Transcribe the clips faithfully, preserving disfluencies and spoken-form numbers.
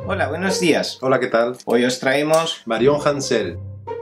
Hola, buenos días. Hola, ¿qué tal? Hoy os traemos Marion Hansel.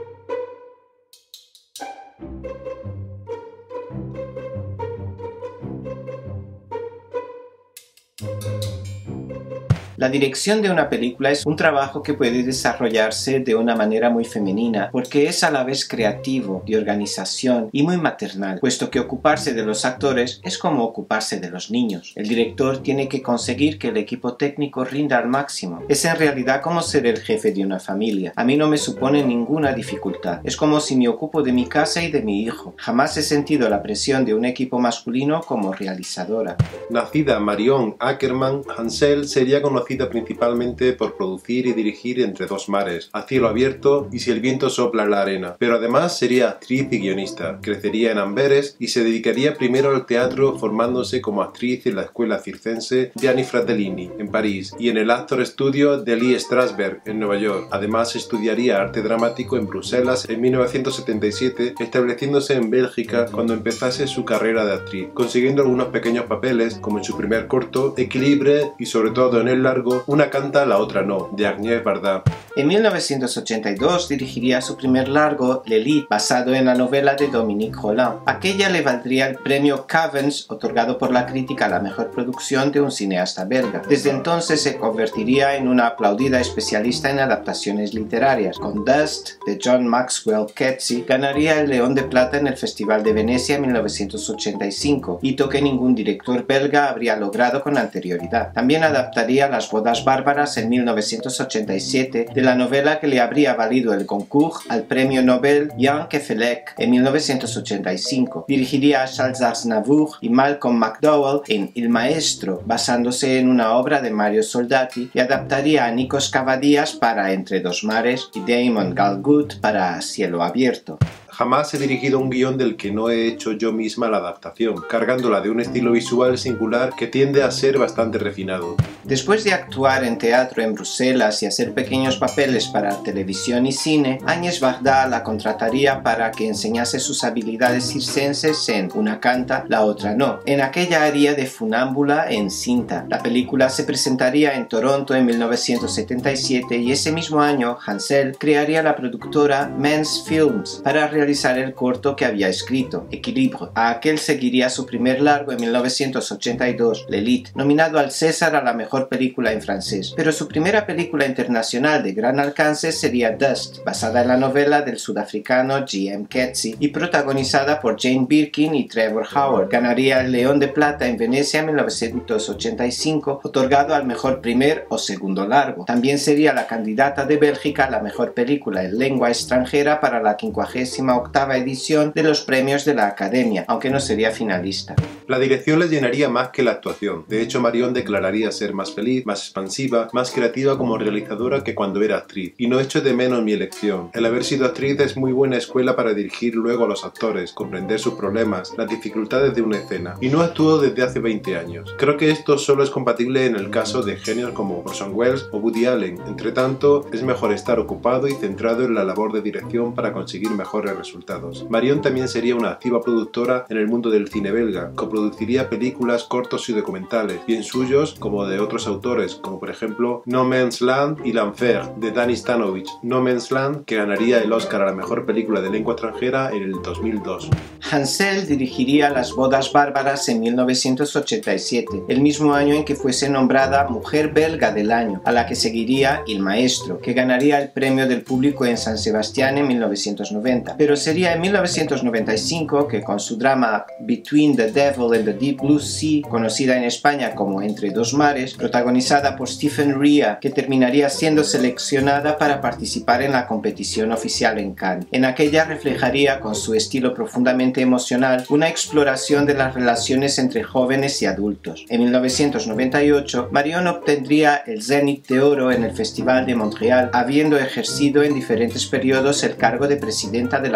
La dirección de una película es un trabajo que puede desarrollarse de una manera muy femenina porque es a la vez creativo, de organización y muy maternal, puesto que ocuparse de los actores es como ocuparse de los niños. El director tiene que conseguir que el equipo técnico rinda al máximo. Es en realidad como ser el jefe de una familia. A mí no me supone ninguna dificultad. Es como si me ocupo de mi casa y de mi hijo. Jamás he sentido la presión de un equipo masculino como realizadora. Nacida Marion Ackerman, Hansel sería conocida principalmente por producir y dirigir Entre dos mares, A cielo abierto y Si el viento sopla en la arena, pero además sería actriz y guionista. Crecería en Amberes y se dedicaría primero al teatro, formándose como actriz en la escuela circense Gianni Fratellini en París y en el Actor Studio de Lee Strasberg en Nueva York. Además estudiaría arte dramático en Bruselas en mil novecientos setenta y siete, estableciéndose en Bélgica cuando empezase su carrera de actriz, consiguiendo algunos pequeños papeles como en su primer corto Equilibre y sobre todo en el largo Una canta, la otra no, de Agnès Varda. En mil novecientos ochenta y dos dirigiría su primer largo, L'Élite, basado en la novela de Dominique Rolland. Aquella le valdría el premio Cavans, otorgado por la crítica a la mejor producción de un cineasta belga. Desde entonces se convertiría en una aplaudida especialista en adaptaciones literarias. Con Dust, de John Maxwell Coetzee, ganaría el León de Plata en el Festival de Venecia en mil novecientos ochenta y cinco, hito que ningún director belga habría logrado con anterioridad. También adaptaría Las bodas bárbaras en mil novecientos ochenta y siete, de la novela que le habría valido el concours al premio Nobel Jan Kefelec en mil novecientos ochenta y cinco. Dirigiría a Charles Aznavour y Malcolm McDowell en El maestro, basándose en una obra de Mario Soldati, y adaptaría a Nikos Kavadías para Entre dos mares y Damon Galgut para Cielo abierto. Jamás he dirigido un guión del que no he hecho yo misma la adaptación, cargándola de un estilo visual singular que tiende a ser bastante refinado. Después de actuar en teatro en Bruselas y hacer pequeños papeles para televisión y cine, Agnès Varda la contrataría para que enseñase sus habilidades circenses en Una canta, la otra no. En aquella haría de funámbula en cinta. La película se presentaría en Toronto en mil novecientos setenta y siete y ese mismo año Hansel crearía la productora Men's Films para realizar realizar el corto que había escrito, Equilibre. A aquel seguiría su primer largo en mil novecientos ochenta y dos, L'Élite, nominado al César a la mejor película en francés. Pero su primera película internacional de gran alcance sería Dust, basada en la novela del sudafricano G M Coetzee y protagonizada por Jane Birkin y Trevor Howard. Ganaría el León de Plata en Venecia en mil novecientos ochenta y cinco, otorgado al mejor primer o segundo largo. También sería la candidata de Bélgica a la mejor película en lengua extranjera para la quincuagésima octava edición de los premios de la Academia, aunque no sería finalista. La dirección le llenaría más que la actuación. De hecho, Marion declararía ser más feliz, más expansiva, más creativa como realizadora que cuando era actriz. Y no echo de menos mi elección. El haber sido actriz es muy buena escuela para dirigir luego a los actores, comprender sus problemas, las dificultades de una escena. Y no actúo desde hace veinte años. Creo que esto solo es compatible en el caso de genios como Orson Welles o Woody Allen. Entre tanto, es mejor estar ocupado y centrado en la labor de dirección para conseguir mejores resultados. Marion también sería una activa productora en el mundo del cine belga. Coproduciría películas, cortos y documentales, bien suyos como de otros autores, como por ejemplo No Man's Land y L'Enfer, de Danny Stanovich. No Man's Land, que ganaría el Oscar a la mejor película de lengua extranjera en el dos mil dos. Hansel dirigiría Las bodas bárbaras en mil novecientos ochenta y siete, el mismo año en que fuese nombrada Mujer Belga del Año, a la que seguiría El maestro, que ganaría el premio del público en San Sebastián en mil novecientos noventa. Pero sería en mil novecientos noventa y cinco que con su drama Between the Devil and the Deep Blue Sea, conocida en España como Entre dos mares, protagonizada por Stephen Rea, que terminaría siendo seleccionada para participar en la competición oficial en Cannes. En aquella reflejaría con su estilo profundamente emocional una exploración de las relaciones entre jóvenes y adultos. En mil novecientos noventa y ocho, Marion obtendría el Zénith de Oro en el Festival de Montreal, habiendo ejercido en diferentes periodos el cargo de presidenta de la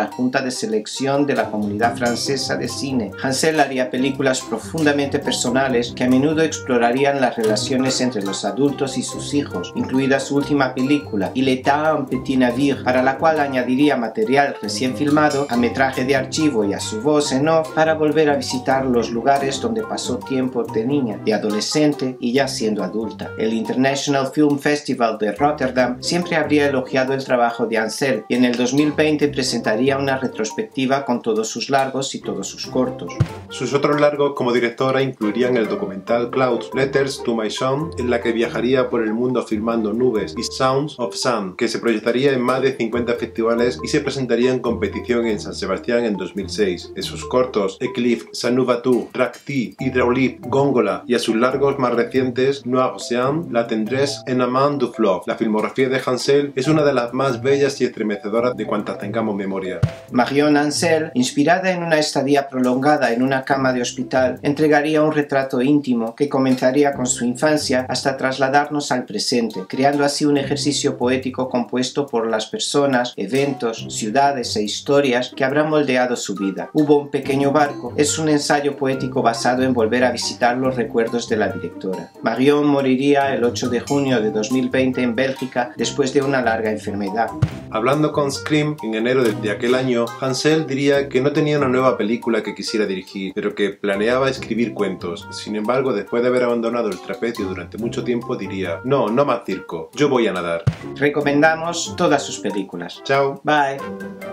junta de selección de la Comunidad Francesa de Cine. Ansel haría películas profundamente personales que a menudo explorarían las relaciones entre los adultos y sus hijos, incluida su última película, Il était un petit navire, para la cual añadiría material recién filmado a metraje de archivo y a su voz en off para volver a visitar los lugares donde pasó tiempo de niña, de adolescente y ya siendo adulta. El International Film Festival de Rotterdam siempre habría elogiado el trabajo de Ansel y en el dos mil veinte presentaría una retrospectiva con todos sus largos y todos sus cortos. Sus otros largos como directora incluirían el documental Clouds, Letters to My Son, en la que viajaría por el mundo filmando nubes, y Sounds of Sun, que se proyectaría en más de cincuenta festivales y se presentaría en competición en San Sebastián en dos mil seis. De sus cortos, Eclipse, Sanuvatu, Rakti, Hydraulique, Góngola y a sus largos más recientes, Noir Océan, La Tendresse en Amand du Fleuve. La filmografía de Ansel es una de las más bellas y estremecedoras de cuantas tengamos memoria. Marion Ansel, inspirada en una estadía prolongada en una cama de hospital, entregaría un retrato íntimo que comenzaría con su infancia hasta trasladarnos al presente, creando así un ejercicio poético compuesto por las personas, eventos, ciudades e historias que habrán moldeado su vida. Hubo un pequeño barco es un ensayo poético basado en volver a visitar los recuerdos de la directora. Marion moriría el ocho de junio de dos mil veinte en Bélgica después de una larga enfermedad. Hablando con Scream en enero de, de aquel año, Ansel diría que no tenía una nueva película que quisiera dirigir, pero que planeaba escribir cuentos. Sin embargo, después de haber abandonado el trapecio durante mucho tiempo, diría: no, no más circo, yo voy a nadar. Recomendamos todas sus películas. Chao. Bye.